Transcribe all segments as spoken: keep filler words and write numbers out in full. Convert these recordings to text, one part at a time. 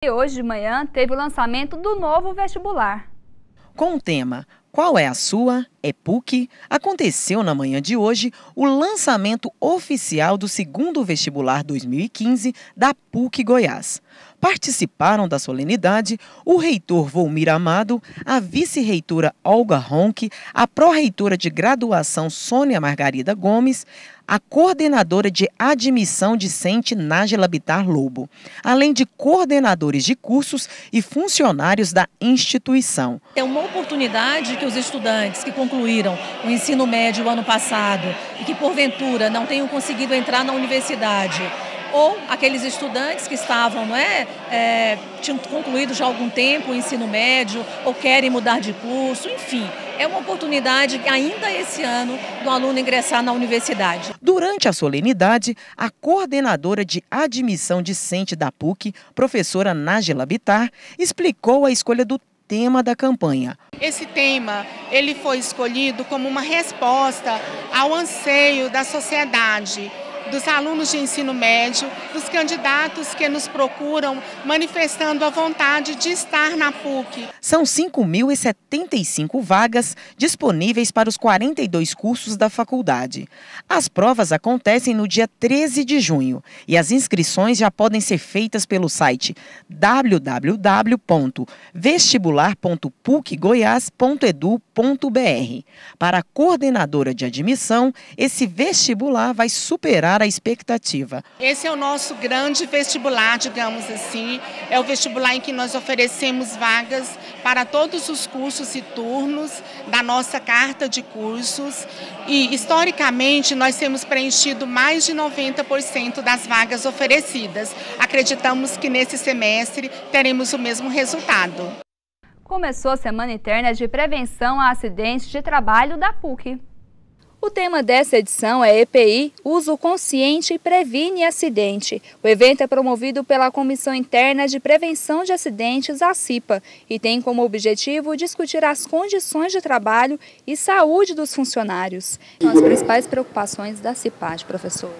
E hoje de manhã teve o lançamento do novo vestibular. Com o tema Qual é a sua? É P U C, aconteceu na manhã de hoje o lançamento oficial do segundo vestibular dois mil e quinze da P U C Goiás. Participaram da solenidade o reitor Volmir Amado, a vice-reitora Olga Ronck, a pró-reitora de graduação Sônia Margarida Gomes, a coordenadora de admissão discente Nájila Bittar Lobo, além de coordenadores de cursos e funcionários da instituição. É uma oportunidade que os estudantes que concluíram o ensino médio ano passado e que porventura não tenham conseguido entrar na universidade, ou aqueles estudantes que estavam, não é, é, tinham concluído já há algum tempo o ensino médio ou querem mudar de curso, enfim. É uma oportunidade, ainda esse ano, do aluno ingressar na universidade. Durante a solenidade, a coordenadora de admissão discente da P U C, professora Nájila Bittar, explicou a escolha do tema da campanha. Esse tema ele foi escolhido como uma resposta ao anseio da sociedade, dos alunos de ensino médio, dos candidatos que nos procuram manifestando a vontade de estar na P U C. São cinco mil e setenta e cinco vagas disponíveis para os quarenta e dois cursos da faculdade. As provas acontecem no dia treze de junho e as inscrições já podem ser feitas pelo site w w w ponto vestibular ponto p u c goiás ponto edu ponto b r. Para a coordenadora de admissão, esse vestibular vai superar a expectativa. Esse é o nosso grande vestibular, digamos assim, é o vestibular em que nós oferecemos vagas para todos os cursos e turnos da nossa carta de cursos e, historicamente, nós temos preenchido mais de noventa por cento das vagas oferecidas. Acreditamos que nesse semestre teremos o mesmo resultado. Começou a Semana Interna de Prevenção a Acidentes de Trabalho da P U C. O tema dessa edição é E P I, Uso Consciente Previne Acidente. O evento é promovido pela Comissão Interna de Prevenção de Acidentes, a CIPA, e tem como objetivo discutir as condições de trabalho e saúde dos funcionários. São as principais preocupações da CIPAD, professor.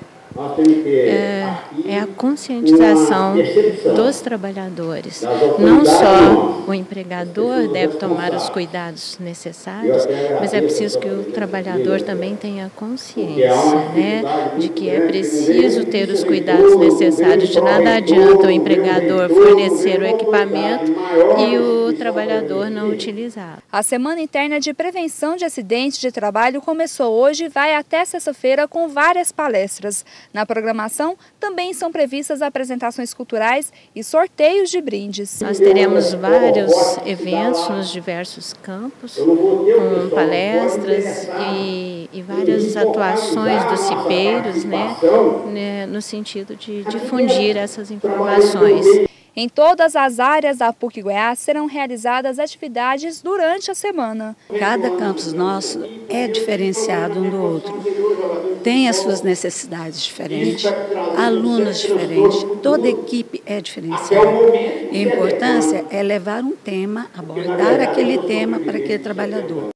É, é a conscientização dos trabalhadores. Não só o empregador deve tomar os cuidados necessários, mas é preciso que o trabalhador também tenha consciência, né, de que é preciso ter os cuidados necessários. De nada adianta o empregador fornecer o equipamento e o trabalhador não utilizá-lo. A Semana Interna de Prevenção de Acidentes de Trabalho começou hoje e vai até sexta-feira com várias palestras. Na programação, também são previstas apresentações culturais e sorteios de brindes. Nós teremos vários eventos nos diversos campos, com palestras e, e várias atuações dos cipeiros, né, né, no sentido de difundir essas informações. Em todas as áreas da P U C Goiás serão realizadas atividades durante a semana. Cada campus nosso é diferenciado um do outro. Tem as suas necessidades diferentes, alunos diferentes, toda equipe é diferenciada. E a importância é levar um tema, abordar aquele tema para aquele trabalhador.